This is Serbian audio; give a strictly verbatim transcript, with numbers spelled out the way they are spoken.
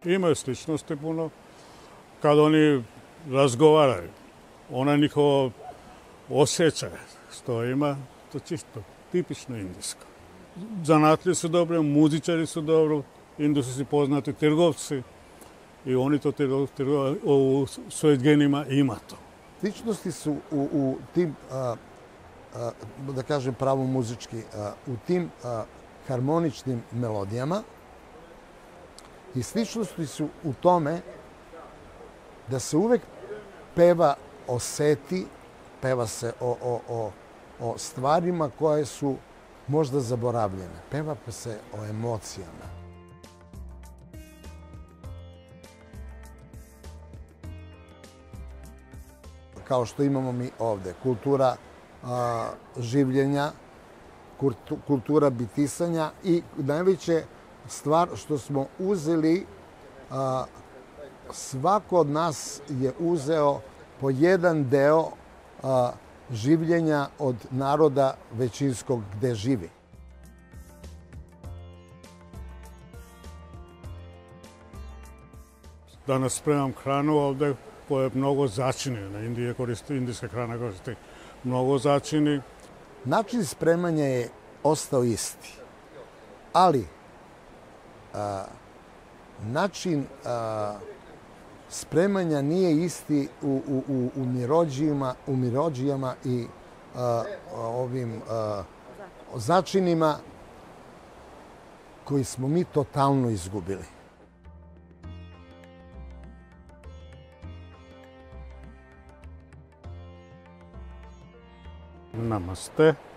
Imaju sličnosti puno. Kad oni razgovaraju, ona njihovo osjećaj što ima, to čisto tipično indijsko. Zanatlije su dobre, muzičari su dobro, Indijci su poznati trgovci i oni to u svojim genima ima to. Sličnosti su u, u tim, a, a, da kažem pravo muzički, a, u tim a, harmoničnim melodijama i sličnosti su u tome da se uvek peva o seti, peva se o, o, o, o stvarima koje su možda zaboravljene. Peva se o emocijama. Kao što imamo mi ovde. Kultura a, življenja, kultura bitisanja i najveće stvar što smo uzeli, a, svako od nas je uzeo po jedan deo a, življenja od naroda većinskog gde živi. Danas spremam hranu ovde koje mnogo začini. Na Indije koristi, indijska hrana koristi mnogo začini. Način spremanja je ostao isti, ali a, način a, spremanja nije isti u, u, u, u mirođijama, u mirođijama i a, ovim a, začinima koji smo mi totalno izgubili. Namaste.